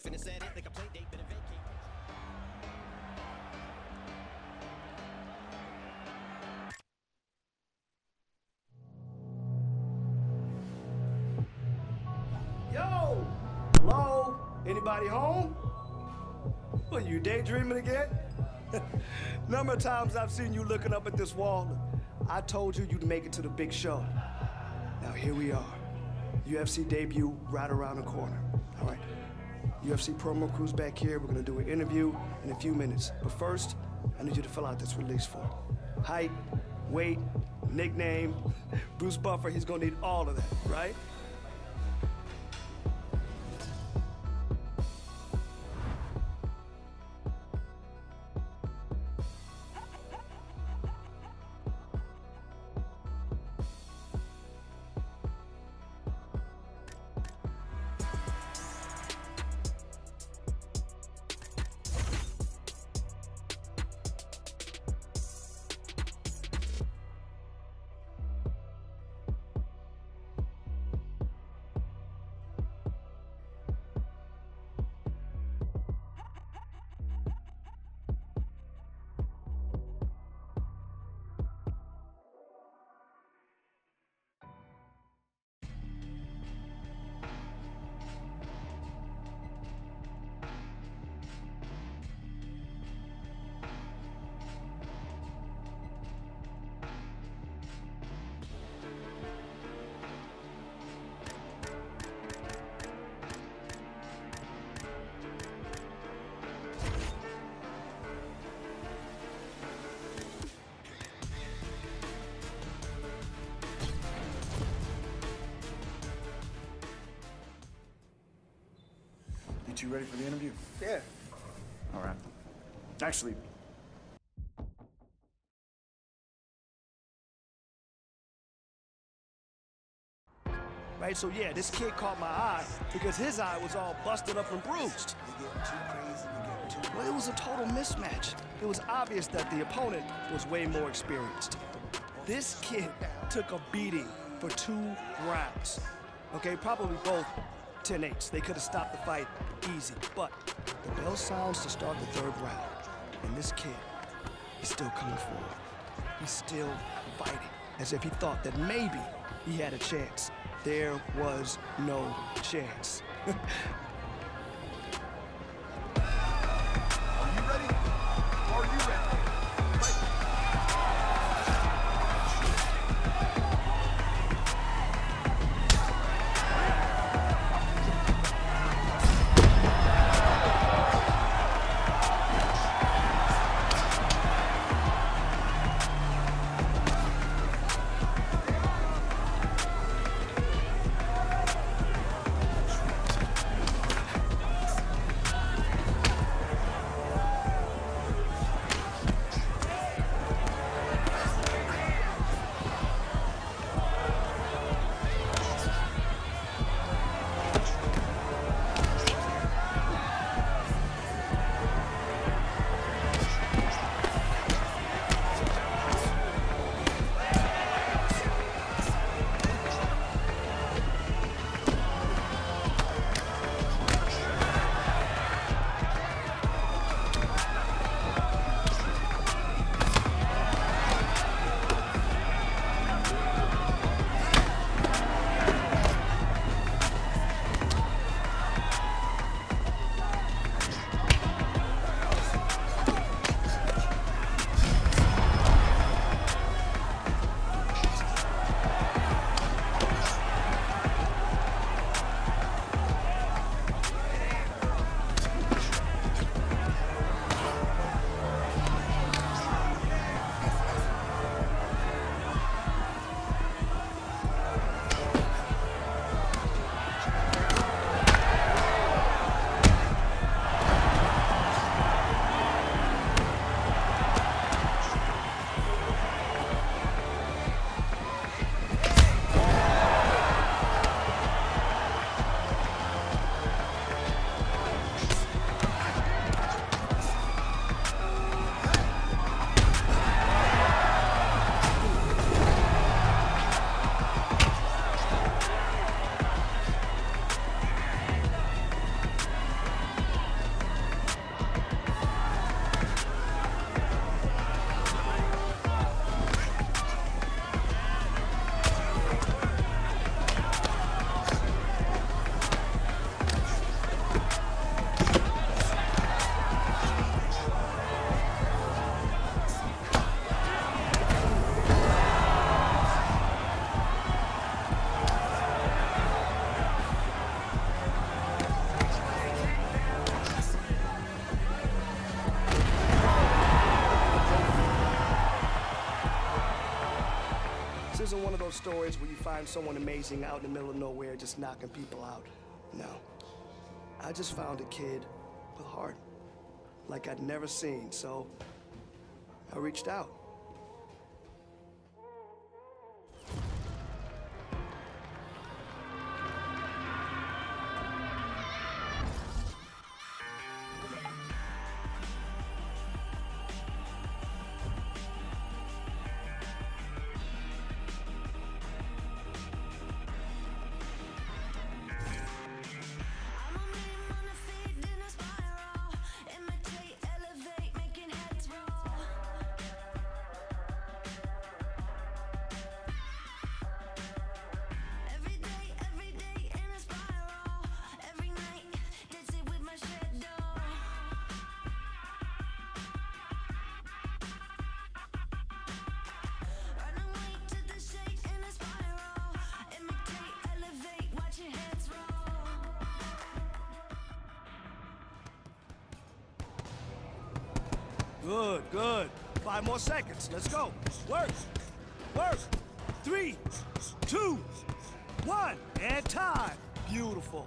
Finna set it like a play date, better vacate. Yo! Hello? Anybody home? What, you daydreaming again? Number of times I've seen you looking up at this wall. I told you you'd make it to the big show. Now here we are. UFC debut right around the corner. All right. UFC promo crew's back here. We're gonna do an interview in a few minutes. But first, I need you to fill out this release form. Height, weight, nickname. Bruce Buffer, he's gonna need all of that, right? You two ready for the interview? Yeah. All right. Actually, Right, so yeah, this kid caught my eye because his eye was all busted up and bruised. Well, it was a total mismatch. It was obvious that the opponent was way more experienced. This kid took a beating for 2 rounds. Okay, probably both 10-8s. They could have stopped the fight easy, but the bell sounds to start the 3rd round. And this kid, he's still coming forward. He's still fighting, as if he thought that maybe he had a chance. There was no chance. are you ready? Are you ready? This isn't one of those stories where you find someone amazing out in the middle of nowhere just knocking people out. No. I just found a kid with heart like I'd never seen, so I reached out. Good, good. 5 more seconds. Let's go. Work. Work. 3, 2, 1, and time. Beautiful.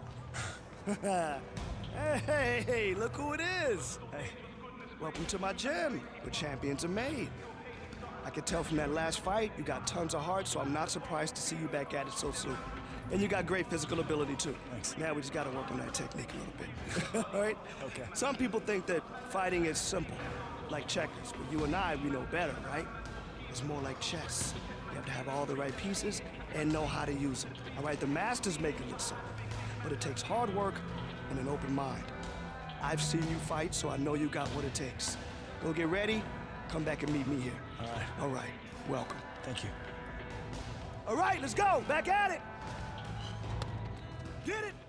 Hey, look who it is. Hey, welcome to my gym, where champions are made. I could tell from that last fight, you got tons of heart, so I'm not surprised to see you back at it so soon. And you got great physical ability, too. Thanks. Now we just gotta work on that technique a little bit. All right? Okay. Some people think that fighting is simple, like checkers, but you and I, we know better, right? It's more like chess. You have to have all the right pieces and know how to use them. All right, the masters make it look simple, but it takes hard work and an open mind. I've seen you fight, so I know you got what it takes. Go get ready, come back and meet me here. All right. All right, welcome. Thank you. All right, let's go, back at it. Get it.